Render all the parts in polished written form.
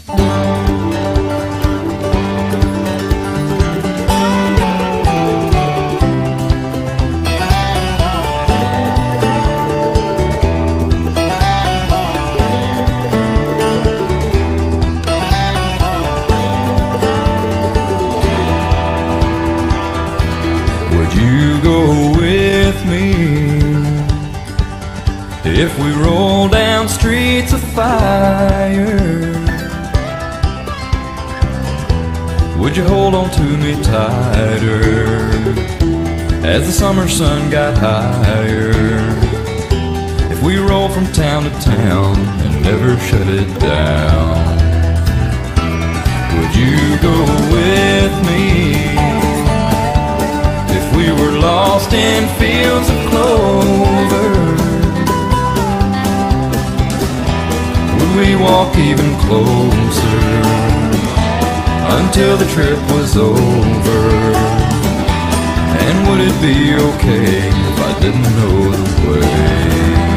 Would you go with me if we roll down streets of fire? Would you hold on to me tighter as the summer sun got higher? If we roll from town to town and never shut it down, would you go with me if we were lost in fields of clover? Would we walk even closer until the trip was over? And would it be okay if I didn't know the way?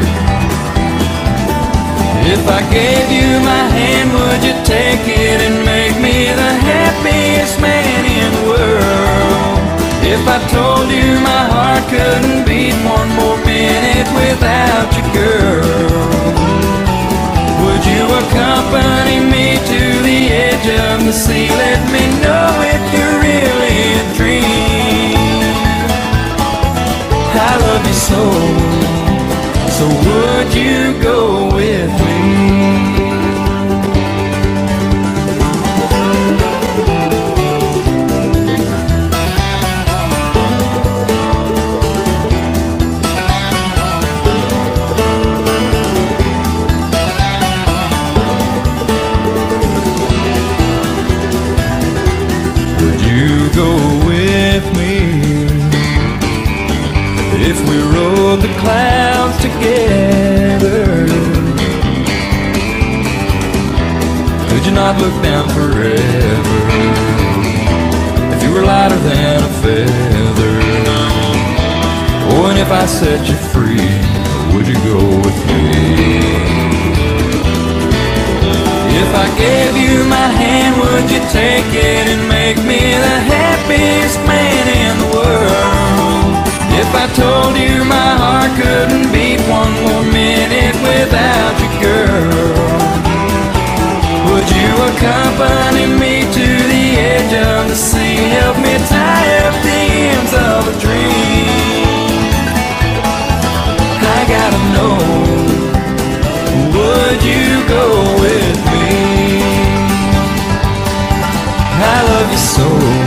If I gave you my hand, would you take it and make me the happiest man in the world? If I told you my heart couldn't beat one more minute without you, girl, would you accompany me to the edge of the sea? Let me know if you're really a dream. I love you so would you go with me? Go with me if we rode the clouds together? Could you not look down forever if you were lighter than a feather? Oh, and if I set you free, would you go with me? If I gave you my hand, would you take it and make me the happiest man in the world? If I told you my heart couldn't beat one more minute without you, girl, would you accompany me to the edge of the sea? Help me tie up the ends of a dream. I gotta know, would you go with me? I love you so.